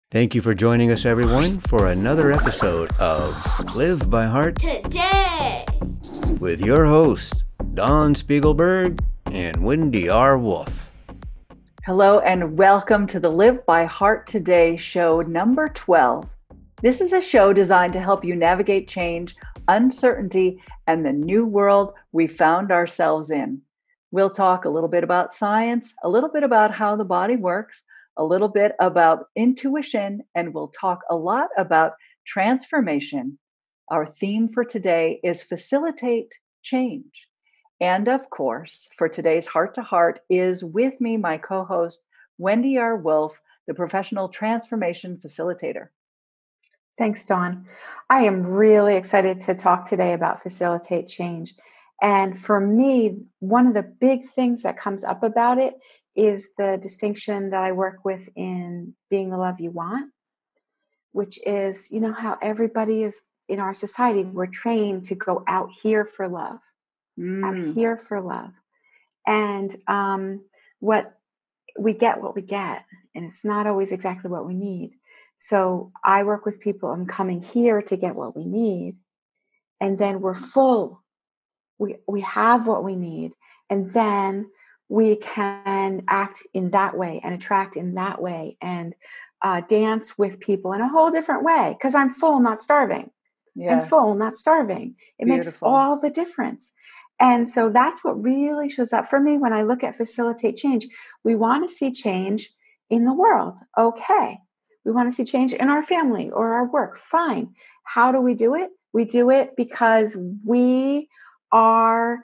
Thank you for joining us, everyone, for another episode of Live by Heart Today with your hosts, Dawn Spiegelberg and Wendy R. Wolf. Hello and welcome to the Live by Heart Today show number 12. This is a show designed to help you navigate change, uncertainty, and the new world we found ourselves in. We'll talk a little bit about science, a little bit about how the body works, a little bit about intuition, and we'll talk a lot about transformation. Our theme for today is facilitate change. And of course, for today's Heart to Heart is with me my co-host, Wendy R. Wolf, the Professional Transformation Facilitator. Thanks, Dawn. I am really excited to talk today about facilitate change. And for me, one of the big things that comes up about it is the distinction that I work with in being the love you want, which is, you know, how everybody is in our society, we're trained to go out here for love. Out here for love. And what we get, and it's not always exactly what we need. So I work with people, I'm coming here to get what we need. And then we're full. We have what we need. And then we can act in that way and attract in that way and dance with people in a whole different way. Because I'm full, not starving. Yeah. And full, not starving. It Beautiful. Makes all the difference. And so that's what really shows up for me when I look at facilitate change. We want to see change in the world. Okay. We want to see change in our family or our work. Fine. How do we do it? We do it because we are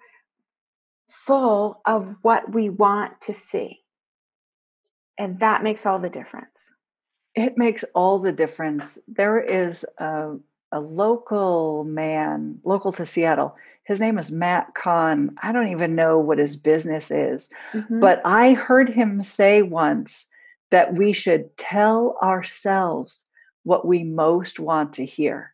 full of what we want to see. And that makes all the difference. It makes all the difference. There is a local man, local to Seattle. His name is Matt Kahn. I don't even know what his business is, but I heard him say once that we should tell ourselves what we most want to hear.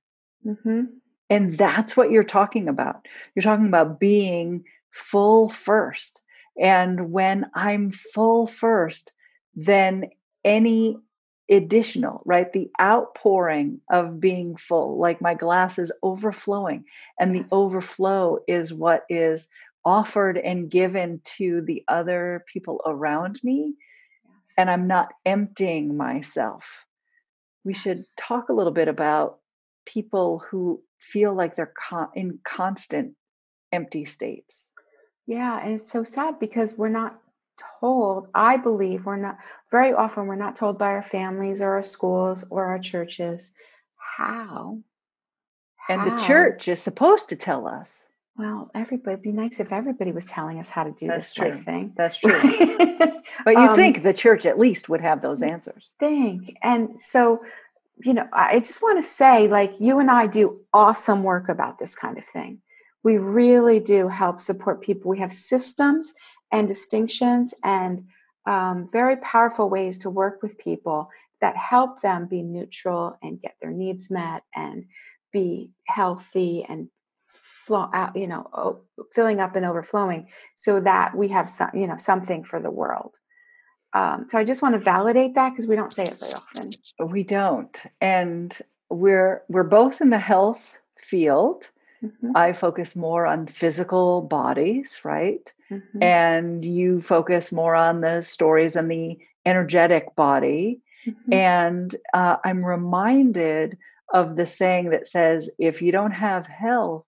And that's what you're talking about. You're talking about being full first. And when I'm full first, then any additional, right? The outpouring of being full, like my glass is overflowing, and the overflow is what is offered and given to the other people around me. And I'm not emptying myself. We should talk a little bit about people who feel like they're in constant empty states. Yeah. And it's so sad because we're not told, I believe very often we're not told by our families or our schools or our churches how. And the church is supposed to tell us. Well, it'd be nice if everybody was telling us how to do this life thing. That's true. But you think the church at least would have those answers. And so, you know, I just want to say, like, you and I do awesome work about this kind of thing. We really do help support people. We have systems and distinctions and very powerful ways to work with people that help them be neutral and get their needs met and be healthy and flow out, you know, filling up and overflowing so that we have some, you know, something for the world. So I just want to validate that because we don't say it very often. We don't. And we're both in the health field. I focus more on physical bodies, right? And you focus more on the stories and the energetic body. And I'm reminded of the saying that says, if you don't have health,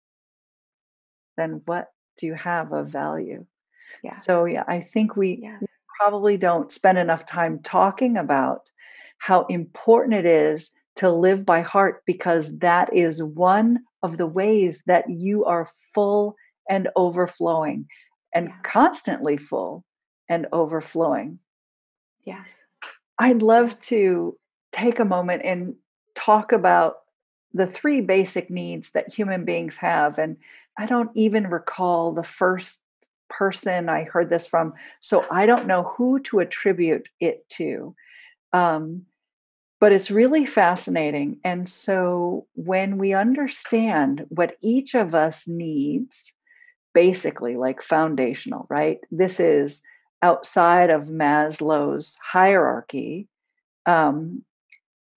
then what do you have of value? Yes. So yeah, I think we probably don't spend enough time talking about how important it is to live by heart, because that is one of the ways that you are full and overflowing and constantly full and overflowing. Yes. I'd love to take a moment and talk about the three basic needs that human beings have. And I don't even recall the first person I heard this from, so I don't know who to attribute it to. But it's really fascinating. And so when we understand what each of us needs, basically like foundational, right? This is outside of Maslow's hierarchy.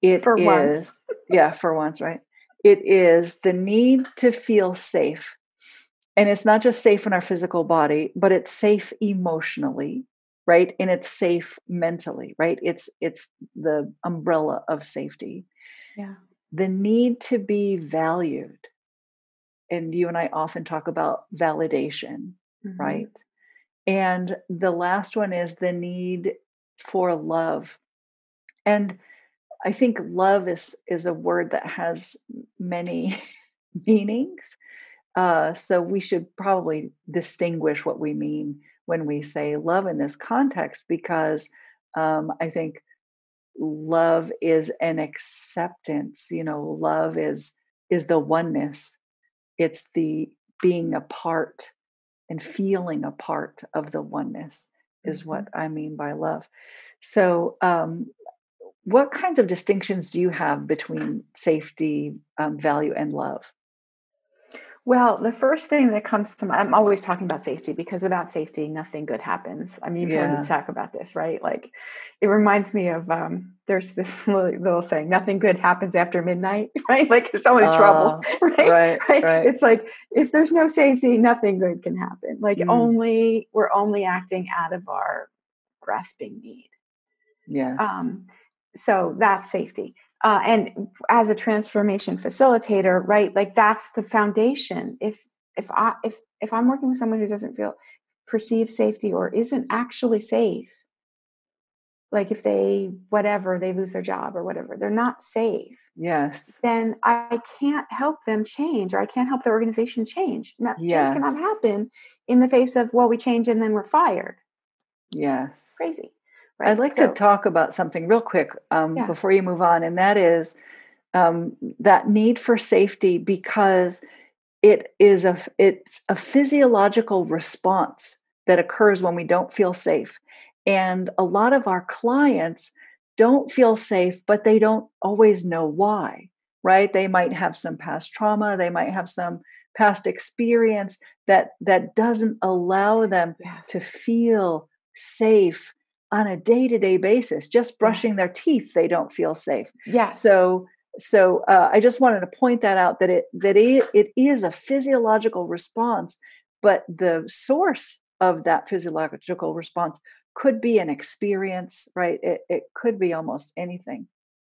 It For once. is, yeah, for once, right? It is the need to feel safe. And it's not just safe in our physical body, but it's safe emotionally, right? And it's safe mentally, right? It's the umbrella of safety. Yeah. The need to be valued. And you and I often talk about validation, Hmm. right? And the last one is the need for love. And I think love is a word that has many meanings. So we should probably distinguish what we mean when we say love in this context, because I think love is an acceptance. Love is the oneness. It's the being a part and feeling a part of the oneness is Hmm. what I mean by love. So, what kinds of distinctions do you have between safety, value, and love? Well, the first thing that comes to mind, I'm always talking about safety because without safety, nothing good happens. I mean, you've heard me Yeah. talk about this, right? Like, it reminds me of there's this little saying, nothing good happens after midnight, right? Like, there's only trouble, right? Right, Right? right. It's like, if there's no safety, nothing good can happen. Like, Mm, we're only acting out of our grasping need. yes. Um, so that's safety. And as a transformation facilitator, right, like that's the foundation. If I'm working with someone who doesn't feel perceive safety or isn't actually safe, like if they lose their job or whatever, they're not safe, Yes. then I can't help them change, or I can't help the organization change. Now, change Yes. cannot happen in the face of, well, we change and then we're fired. Yes. Crazy, I'd right? like to So talk about something real quick yeah. before you move on, and that is that need for safety, because it's a physiological response that occurs when we don't feel safe. And a lot of our clients don't feel safe, but they don't always know why, right? They might have some past trauma, they might have some past experience that doesn't allow them to Yes. feel safe on a day-to-day basis. Just Yes. brushing their teeth, they don't feel safe. Yes. So I just wanted to point that out, that it is a physiological response, but the source of that physiological response could be an experience, right? It could be almost anything.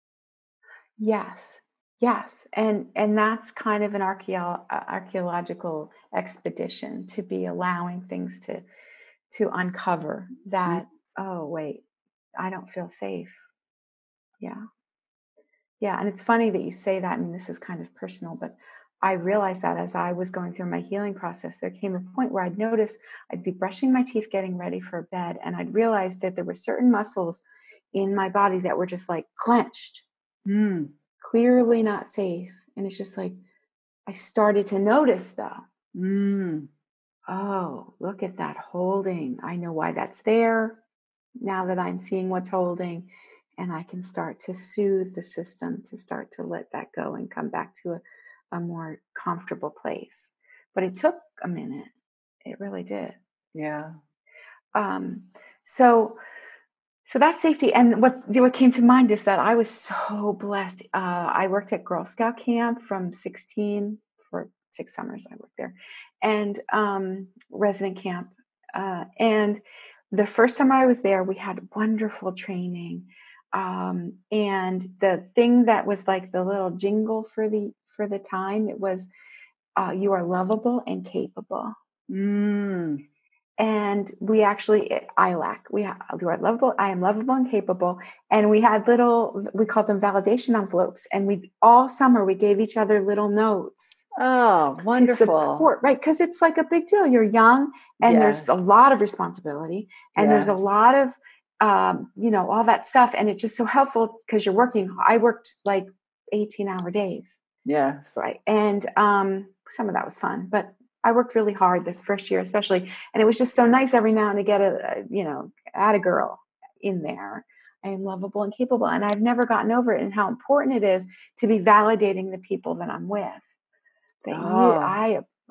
Yes. Yes. And that's kind of an archaeological expedition to be allowing things to uncover Mm. that, oh wait, I don't feel safe. Yeah. Yeah. And it's funny that you say that. I mean, this is kind of personal, but I realized that as I was going through my healing process, there came a point where I'd notice I'd be brushing my teeth, getting ready for bed, and I'd realized that there were certain muscles in my body that were just like clenched, Mm. clearly not safe. And it's just like, I started to notice though, Mm. oh, look at that holding. I know why that's there now that I'm seeing what's holding. And I can start to soothe the system to start to let that go and come back to a more comfortable place. But it took a minute. It really did. Yeah. Um, so So that's safety. And what came to mind is that I was so blessed. I worked at Girl Scout camp from 16 for 6 summers. I worked there, and resident camp. And the first summer I was there, we had wonderful training. And the thing that was like the little jingle for the time, it was, "You are lovable and capable." Mm. And we actually ILAC. We are lovable. I am lovable and capable. And we had we called them validation envelopes. And we all summer we gave each other little notes Oh, to wonderful. support, right? Because it's like a big deal. You're young, and there's Yes. a lot of responsibility, and there's a Yes. lot of all that stuff. And it's just so helpful because you're working. I worked like 18-hour days. Yes. Right. And some of that was fun, but I worked really hard this first year, especially. And it was just so nice every now and to get add a girl in there. I am lovable and capable. And I've never gotten over it and how important it is to be validating the people that I'm with. That Oh,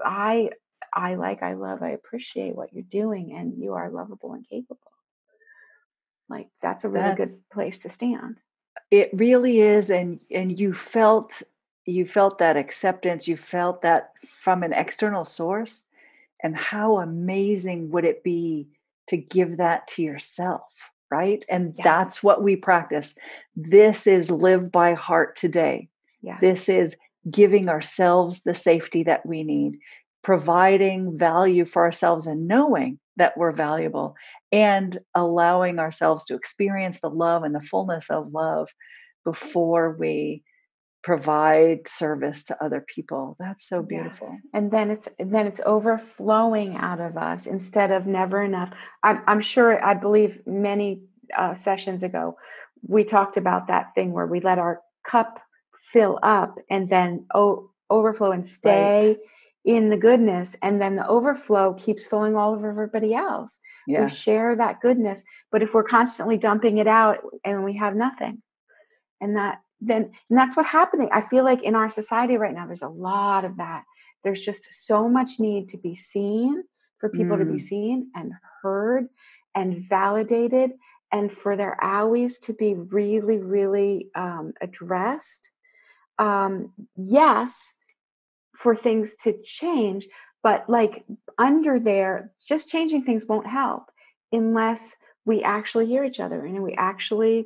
I love, I appreciate what you're doing, and you are lovable and capable. Like, that's a really that's good place to stand. It really is, and you felt that acceptance, you felt that from an external source, and how amazing would it be to give that to yourself, right? And Yes. that's what we practice. This is live by heart today. Yes. This is giving ourselves the safety that we need, providing value for ourselves and knowing that we're valuable, and allowing ourselves to experience the love and the fullness of love before we provide service to other people. That's so Yes. beautiful. And then it's overflowing out of us instead of never enough. I'm sure, I believe many sessions ago, we talked about that thing where we let our cup fill up and then overflow and Right. stay in the goodness. And then the overflow keeps filling all of everybody else. We Yes. share that goodness. But if we're constantly dumping it out and we have nothing, and that's what's happening. I feel like in our society right now, there's a lot of that. There's just so much need to be seen, for people to be Mm. seen and heard and validated, and for their owies to be really, really addressed. Yes, for things to change, but like under there, just changing things won't help unless we actually hear each other and we actually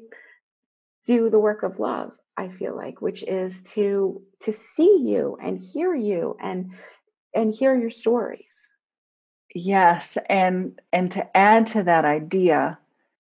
do the work of love. I feel like, which is to see you and hear you and hear your stories. Yes, and to add to that idea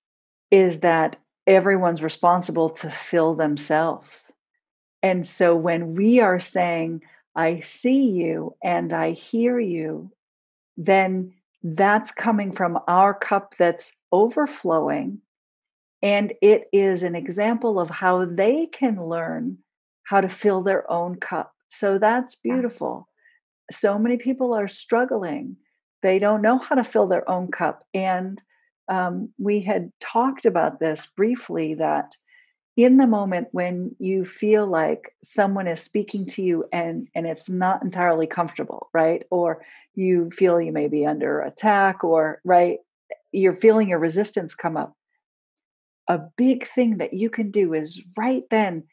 is that everyone's responsible to fill themselves. And so when we are saying, I see you and I hear you, then that's coming from our cup that's overflowing. And it is an example of how they can learn how to fill their own cup. So that's Yeah. beautiful. So many people are struggling. They don't know how to fill their own cup. And we had talked about this briefly, that in the moment when you feel like someone is speaking to you and it's not entirely comfortable, right? Or you feel you may be under attack, or right, you're feeling your resistance come up. A big thing that you can do is right then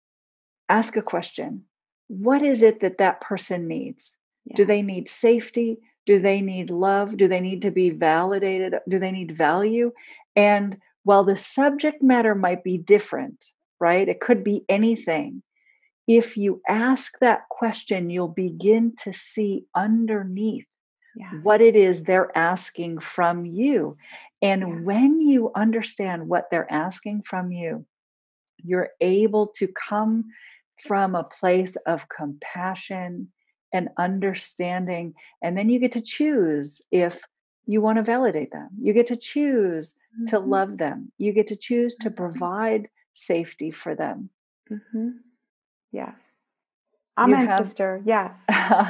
ask a question. What is it that that person needs? Do they Yes. need safety? Do they need love? Do they need to be validated? Do they need value? And while the subject matter might be different, right? It could be anything. If you ask that question, you'll begin to see underneath Yes. what it is they're asking from you. And Yes. when you understand what they're asking from you, you're able to come from a place of compassion and understanding. And then you get to choose if you want to validate them. You get to choose to Mm-hmm. love them. You get to choose to Mm-hmm. provide safety for them. Mm-hmm. Yes. You Amen, have sister. Yes.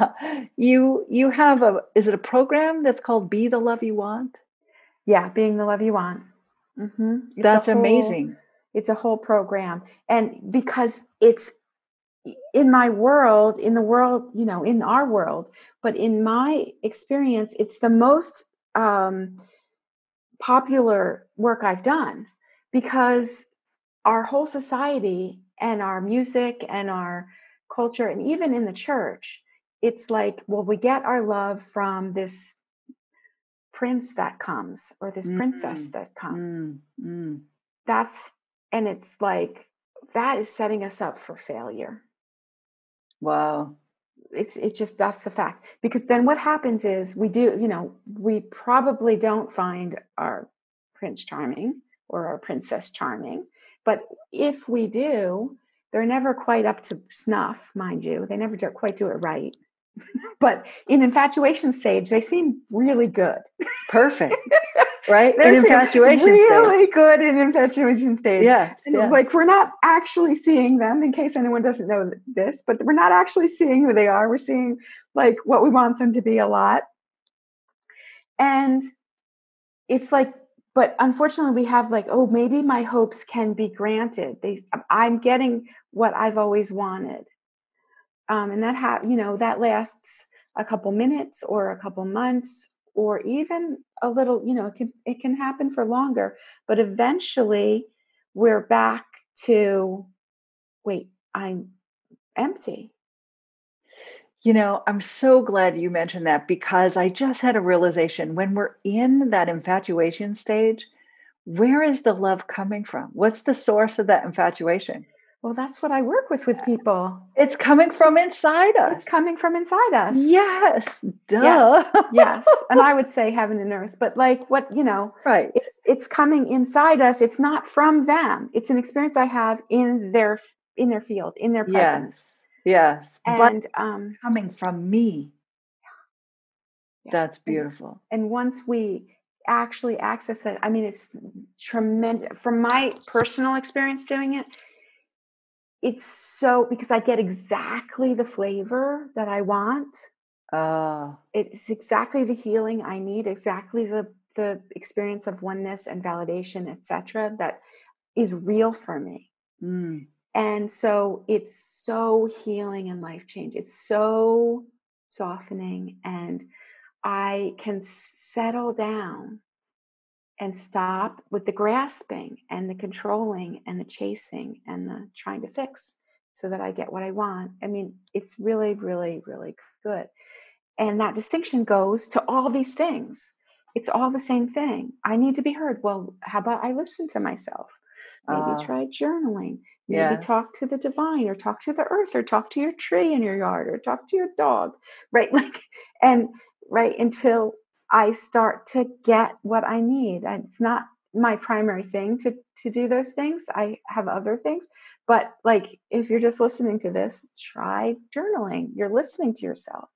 you have a, is it a program that's called Be the Love You Want? Yeah. Being the love you want. Mm-hmm. That's amazing. It's a whole program. And because it's in my world, in the world, in our world, but in my experience, it's the most popular work I've done, because our whole society and our music and our culture, and even in the church, it's like, well, we get our love from this prince that comes or this princess Mm, that comes. mm, mm. That's, and it's like, that is setting us up for failure. Wow. It's just, that's the fact, because then what happens is we probably don't find our prince charming or our princess charming, but if we do, they're never quite up to snuff, mind you. They never quite do it right, but in infatuation stage they seem really good. Perfect. Right? In They seem infatuation stage. really good in infatuation stage. Yes, And yes. like, we're not actually seeing them, in case anyone doesn't know this, but we're not actually seeing who they are. We're seeing like what we want them to be a lot. And it's like, but unfortunately we have like, oh, maybe my hopes can be granted. I'm getting what I've always wanted. And that lasts a couple minutes or a couple months, or even a little, it can happen for longer, but eventually we're back to, wait, I'm empty. I'm so glad you mentioned that because I just had a realization when we're in that infatuation stage, where is the love coming from? What's the source of that infatuation? Well, that's what I work with people. It's coming from inside It's us. coming from inside us. Yes, Yes, duh. yes. And I would say heaven and earth, but like what, Right. it's coming inside us. It's not from them. It's an experience I have in their field, in their presence. Yes. But And coming from me. yeah. That's beautiful. And once we actually access that, I mean, it's tremendous. From my personal experience doing it, it's so, because I get exactly the flavor that I want. It's exactly the healing I need, exactly the experience of oneness and validation, etc., that is real for me. And so it's so healing and life change. It's so softening, and I can settle down and stop with the grasping and the controlling and the chasing and the trying to fix so that I get what I want. I mean, it's really, really, really good. And that distinction goes to all these things. It's all the same thing. I need to be heard. Well, how about I listen to myself? Maybe try journaling. Maybe Yes. talk to the divine, or talk to the earth, or talk to your tree in your yard, or talk to your dog, right? Until I start to get what I need. And it's not my primary thing to do those things. I have other things. But like, if you're just listening to this, try journaling. You're listening to yourself.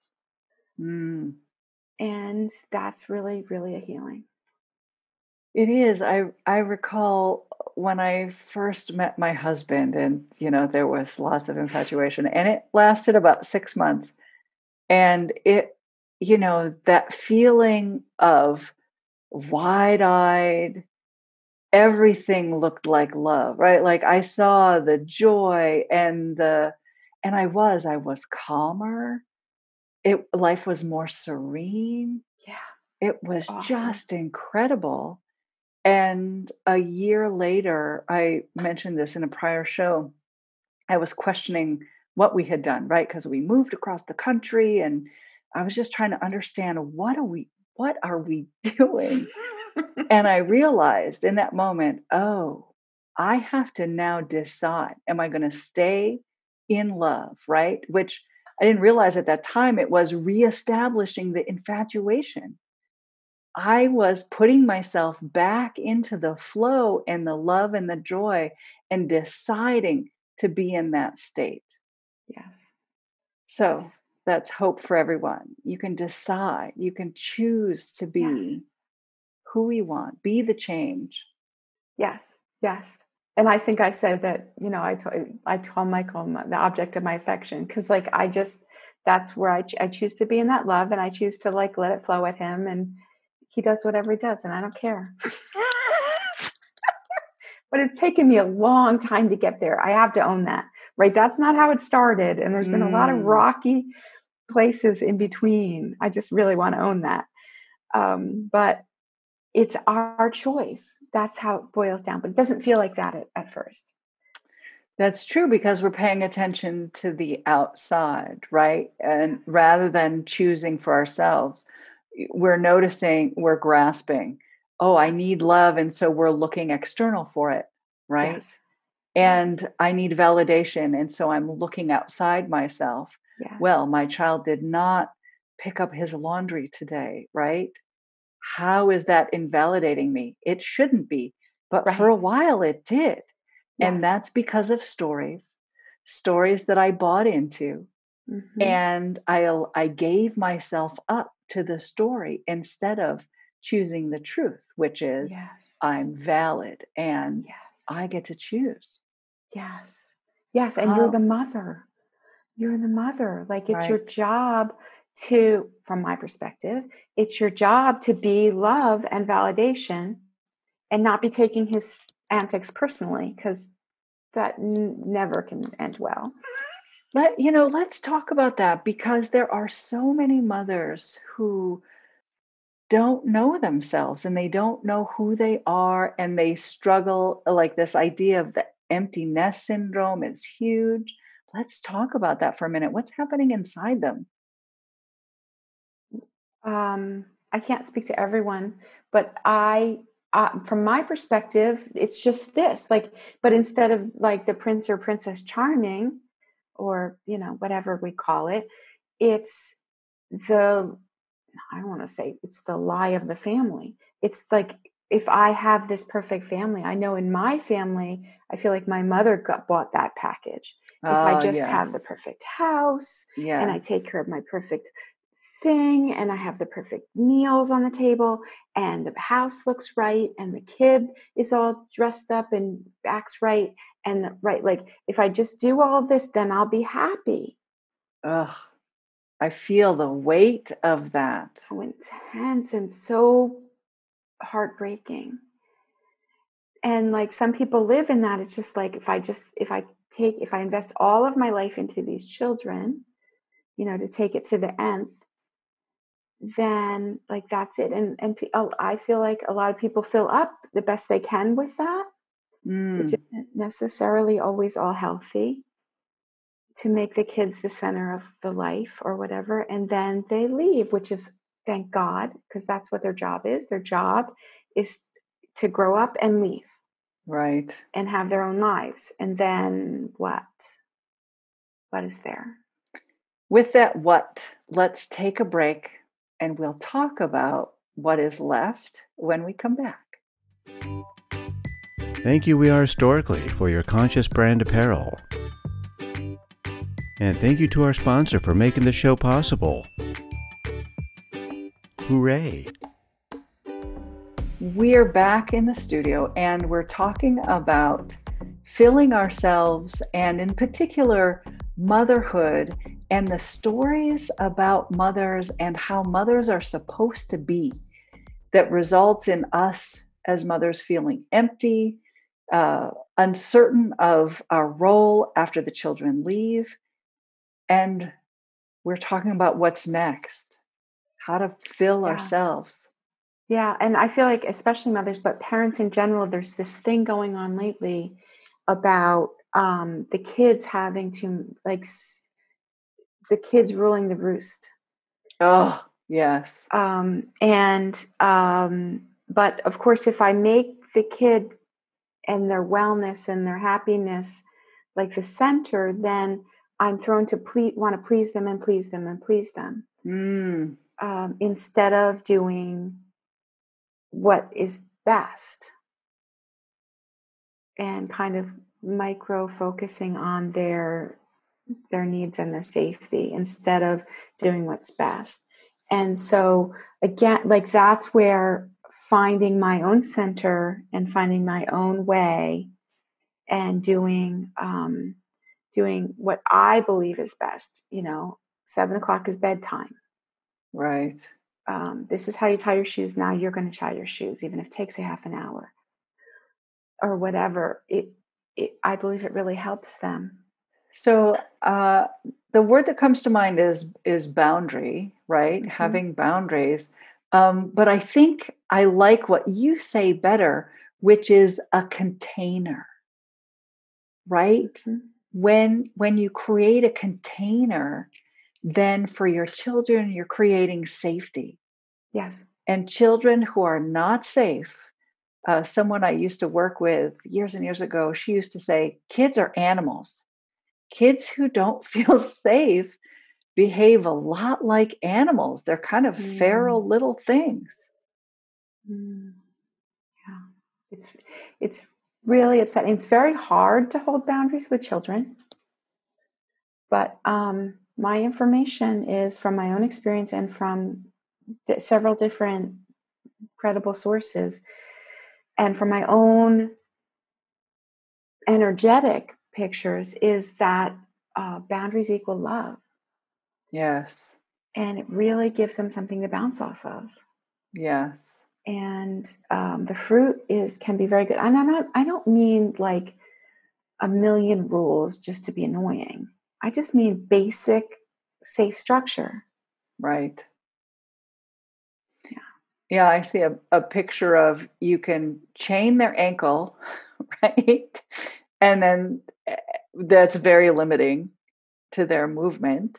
And that's really, really a healing. It is. I recall when I first met my husband, and there was lots of infatuation, and it lasted about 6 months. And that feeling of wide-eyed, everything looked like love, right? Like I saw the joy and I was calmer. Life was more serene. Yeah. It was awesome. just incredible. And a year later, I mentioned this in a prior show, I was questioning what we had done, right? Because we moved across the country and I was just trying to understand what are we doing? And I realized in that moment, oh, I have to now decide, am I going to stay in love, right? Which I didn't realize at that time it was reestablishing the infatuation. I was putting myself back into the flow and the love and the joy and deciding to be in that state. Yes. So Yes. that's hope for everyone. You can decide, you can choose to be who we want, be the change. Yes. Yes. And I think I said that, I told Michael the object of my affection, because like that's where I choose to be in that love, and I choose to like let it flow with him, and he does whatever he does, and I don't care. But it's taken me a long time to get there. I have to own that, right? That's not how it started. And there's been a lot of rocky places in between. I just really want to own that. But it's our choice. That's how it boils down. But it doesn't feel like that at first. That's true, because we're paying attention to the outside, right? And rather than choosing for ourselves, we're noticing, we're grasping, oh, I need love. And so we're looking external for it, right? Yes. And I need validation. And so I'm looking outside myself. Yes. Well, my child did not pick up his laundry today, right? How is that invalidating me? It shouldn't be. But for a while it did. And that's because of stories that I bought into. And I gave myself up to the story instead of choosing the truth, which is I'm valid and I get to choose. Yes. Yes. And you're the mother. You're the mother. Like, it's your job to, from my perspective, it's your job to be love and validation and not be taking his antics personally, because that never can end well. Let's talk about that, because there are so many mothers who don't know themselves and they don't know who they are, and they struggle, like this idea of the empty nest syndrome is huge. Let's talk about that for a minute. What's happening inside them? I can't speak to everyone, but from my perspective, it's just this, like, but instead of like the Prince or Princess Charming, or, whatever we call it, it's the, I don't want to say it's the lie of the family. It's like, if I have this perfect family, I know in my family, I feel like my mother bought that package. If I Oh, just yes. have the perfect house and I Yes. take care of my perfect thing and I have the perfect meals on the table and the house looks right and the kid is all dressed up and acts right and right, like if I just do all of this, then I'll be happy. Ugh, I feel the weight of that. So intense and so heartbreaking. And like some people live in that. It's just like, if I invest all of my life into these children, to take it to the nth, then like that's it. I feel like a lot of people fill up the best they can with that, which Mm, isn't necessarily always all healthy, to make the kids the center of the life or whatever. And then they leave, which is, thank God, because that's what their job is. Their job is to grow up and leave right. and have their own lives. And then what? What is there? With that, let's take a break and we'll talk about what is left when we come back. Thank you, We Are Historically, for your conscious brand apparel. And thank you to our sponsor for making the show possible. Hooray! We're back in the studio and we're talking about filling ourselves, and in particular, motherhood and the stories about mothers and how mothers are supposed to be, that results in us as mothers feeling empty, uncertain of our role after the children leave. And we're talking about what's next, how to fill Yeah. ourselves. Yeah. And I feel like, especially mothers, but parents in general, there's this thing going on lately about the kids having to, like, the kids ruling the roost. Oh, yes. But of course, if I make the kid and their wellness and their happiness like the center, then I'm thrown to want to please them and please them and please them, Mm, instead of doing what is best and kind of micro focusing on their needs and their safety instead of doing what's best. And so again, like that's where finding my own center and finding my own way and doing what I believe is best. 7:00 is bedtime. right. This is how you tie your shoes. Now you're going to tie your shoes, even if it takes a half an hour or whatever. I believe it really helps them. So the word that comes to mind is boundary, right? Mm-hmm. Having boundaries. But I think I like what you say better, which is a container, right? Mm-hmm. When you create a container, then for your children, you're creating safety. Yes. And children who are not safe, someone I used to work with years and years ago, she used to say, kids are animals. Kids who don't feel safe behave a lot like animals. They're kind of feral little things. Yeah. It's really upsetting. It's very hard to hold boundaries with children. But my information is from my own experience and from several different credible sources, and from my own energetic pictures, is that boundaries equal love. Yes. And it really gives them something to bounce off of. Yes. And the fruit can be very good. And I don't mean like a million rules just to be annoying. I just mean basic, safe structure. Right. Yeah. Yeah, I see a picture of, you can chain their ankle, right? And then that's very limiting to their movement.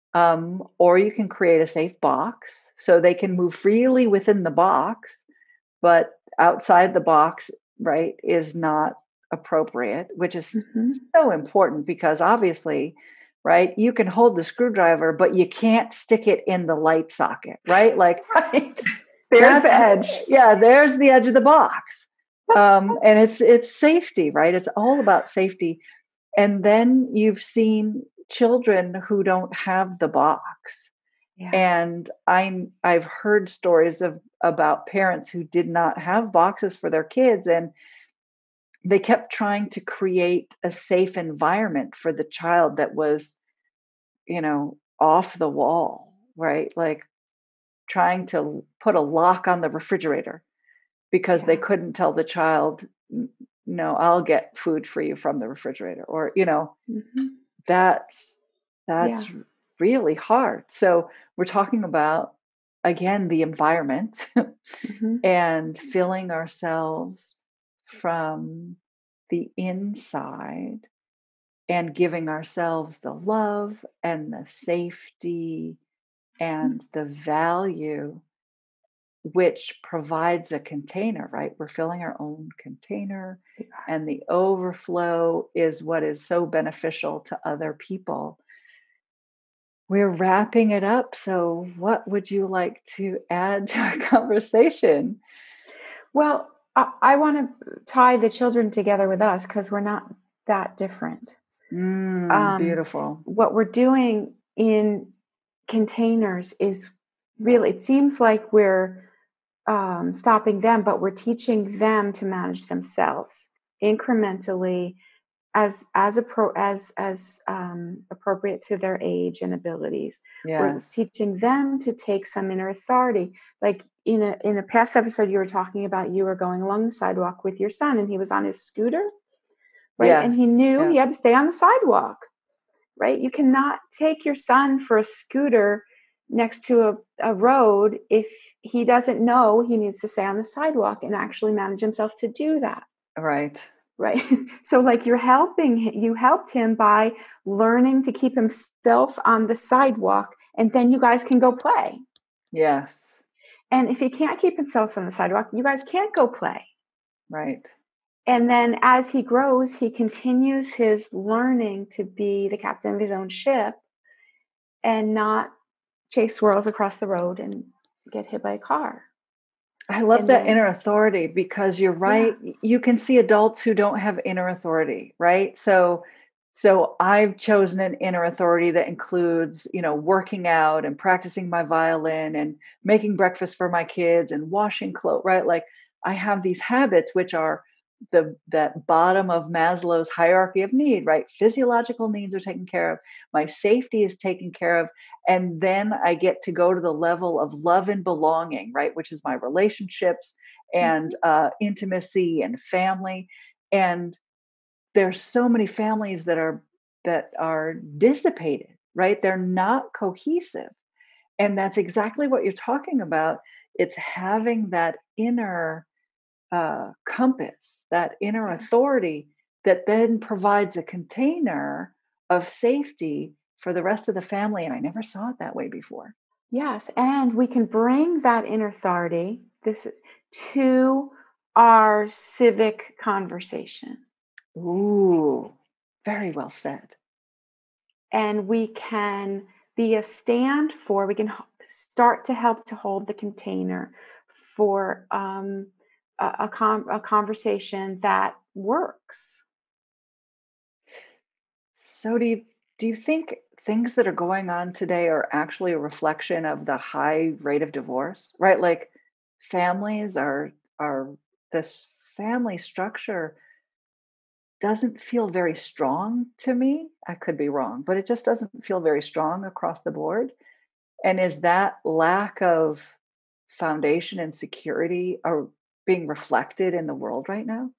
Or you can create a safe box so they can move freely within the box, but outside the box, right, is not appropriate, which is so important because obviously, right, you can hold the screwdriver, but you can't stick it in the light socket, right? Like, right. There's the edge. Yeah, there's the edge of the box. And it's safety, right? It's all about safety. And then you've seen children who don't have the box. Yeah. And I've heard stories about parents who did not have boxes for their kids, and they kept trying to create a safe environment for the child that was, off the wall, right? Like trying to put a lock on the refrigerator because they couldn't tell the child, no, I'll get food for you from the refrigerator, or that's really hard. So we're talking about, again, the environment and filling ourselves from the inside and giving ourselves the love and the safety and the value, which provides a container, right? We're filling our own container, and the overflow is what is so beneficial to other people. We're wrapping it up. So, what would you like to add to our conversation? Well, I want to tie the children together with us because we're not that different. Beautiful. What we're doing in containers is really, it seems like we're stopping them, but we're teaching them to manage themselves incrementally as appropriate to their age and abilities. Yes. We're teaching them to take some inner authority. Like in a past episode, you were talking about, you were going along the sidewalk with your son and he was on his scooter, right? Yes. And he knew he had to stay on the sidewalk, right? You cannot take your son for a scooter next to a road if he doesn't know he needs to stay on the sidewalk and actually manage himself to do that. Right. Right. So like you helped him by learning to keep himself on the sidewalk, and then you guys can go play. Yes. And if he can't keep himself on the sidewalk, you guys can't go play. Right. And then as he grows, he continues his learning to be the captain of his own ship and not chase squirrels across the road and get hit by a car. I love that inner authority, because you're right. Yeah. You can see adults who don't have inner authority, right? So I've chosen an inner authority that includes, working out and practicing my violin and making breakfast for my kids and washing clothes, right? Like I have these habits, which are that bottom of Maslow's hierarchy of need, right? Physiological needs are taken care of. My safety is taken care of. And then I get to go to the level of love and belonging, right? Which is my relationships and intimacy and family. And there's so many families that are dissipated, right? They're not cohesive. And that's exactly what you're talking about. It's having that inner compass, that inner authority that then provides a container of safety for the rest of the family. And I never saw it that way before. Yes. And we can bring that inner authority to our civic conversation. Ooh, very well said. And we can be a stand for, we can start to help to hold the container for a conversation that works. So do you think things that are going on today are actually a reflection of the high rate of divorce, right? Like families are this family structure doesn't feel very strong to me. I could be wrong, but it just doesn't feel very strong across the board. And is that lack of foundation and security are being reflected in the world right now?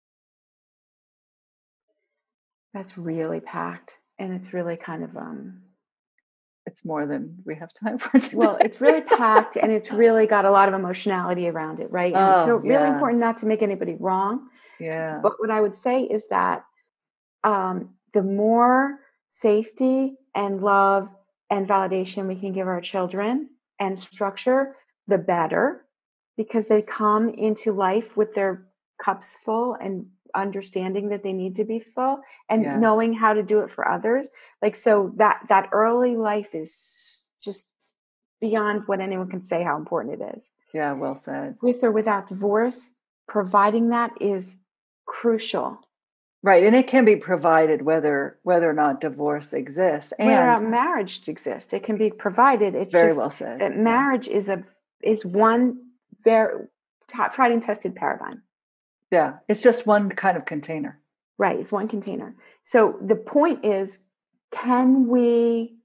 That's really packed, and it's really kind of it's more than we have time for today. Well, it's really packed, and it's really got a lot of emotionality around it, right? And so really important not to make anybody wrong. Yeah. But what I would say is that the more safety and love and validation we can give our children and structure, the better, because they come into life with their cups full and understanding that they need to be full and knowing how to do it for others. Like, so that early life is just beyond what anyone can say how important it is. Yeah, well said. With or without divorce, providing that is crucial. Right. And it can be provided whether or not divorce exists. And whether or not marriage exists, it can be provided. It's very just well said. That marriage is one very tried and tested paradigm. Yeah. It's just one kind of container. Right. It's one container. So the point is, can we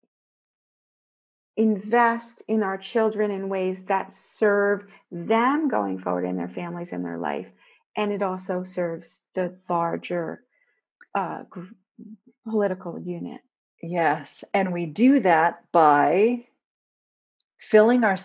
invest in our children in ways that serve them going forward in their families and their life? And it also serves the larger political unit. Yes. And we do that by filling our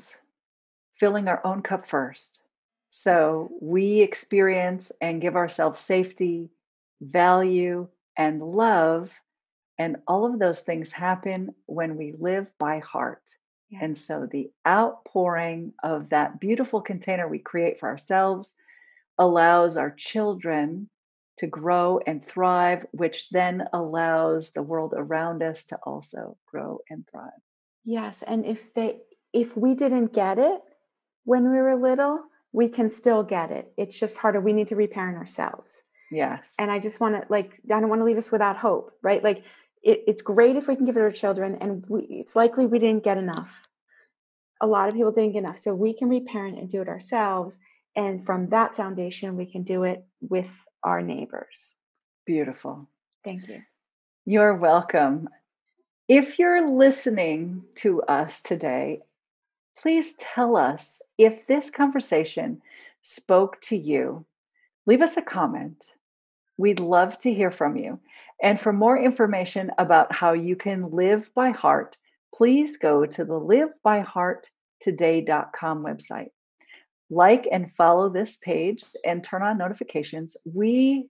own cup first. So we experience and give ourselves safety, value, and love. And all of those things happen when we live by heart. Yes. And so the outpouring of that beautiful container we create for ourselves allows our children to grow and thrive, which then allows the world around us to also grow and thrive. Yes. And if we didn't get it when we were little, we can still get it. It's just harder. We need to reparent ourselves. Yes. And I just want to, I don't want to leave us without hope, right? Like, it's great if we can give it to our children, and it's likely we didn't get enough. A lot of people didn't get enough. So we can reparent and do it ourselves. And from that foundation, we can do it with our neighbors. Beautiful. Thank you. You're welcome. If you're listening to us today, please tell us if this conversation spoke to you. Leave us a comment. We'd love to hear from you. And for more information about how you can live by heart, please go to the livebyhearttoday.com website. Like and follow this page and turn on notifications. We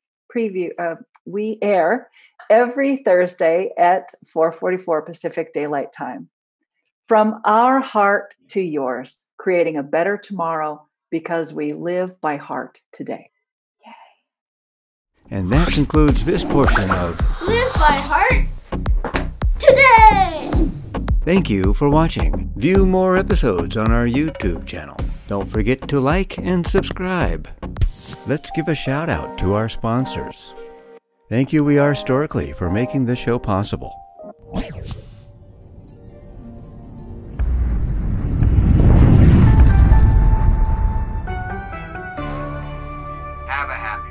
air every Thursday at 4:44 Pacific Daylight Time. From our heart to yours, creating a better tomorrow because we live by heart today. And that concludes this portion of Live by Heart Today! Thank you for watching. View more episodes on our YouTube channel. Don't forget to like and subscribe. Let's give a shout out to our sponsors. Thank you, We Are Historically, for making this show possible. Have a happy